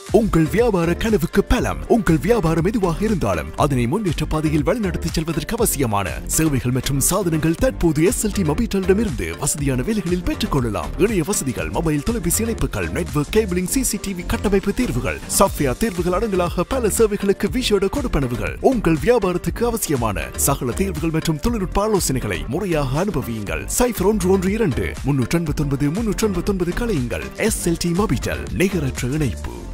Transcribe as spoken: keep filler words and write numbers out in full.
உங்கள் வியாபார கனவுக்கு பலம். உங்கள் வியாபாரம் எதுவாக இருந்தாலும் அதனை முன்னேற்ற பாதையில் வழிநடத்தி செல்வதற்கு அவசியமான சேவைகள் மற்றும் சாதனங்கள் தற்போது எஸ் எல் டி மொபைலிடமிருந்து வசதியான விலைகளில் பெற்றுக் கொள்ளலாம். இணைய வசதிகள், மொபைல் தொலைபேசி இணைப்புகள், நெட்வொர்க் கேபிளிங், சிசிடிவி கட்டமைப்பு தீர்வுகள், சாஃப்ட்வேர் தீர்வுகள் அடங்கலாக பல சேவைகளுக்கு விசேட கொடுப்பனவுகள். உங்கள் வியாபாரத்துக்கு அவசியமான சகல தீர்வுகள் மற்றும் தொழில்நுட்ப ஆலோசனைகளை முறையாக அனுபவியுங்கள். சைபர் ஒன்று ஒன்று இரண்டு முன்னூற்றி எண்பத்தி ஒன்பது முன்னூற்றி எண்பத்தி ஒன்பது கலையுங்கள். எஸ் எல் டி மொபைல், நிகரற்ற இணைப்பு.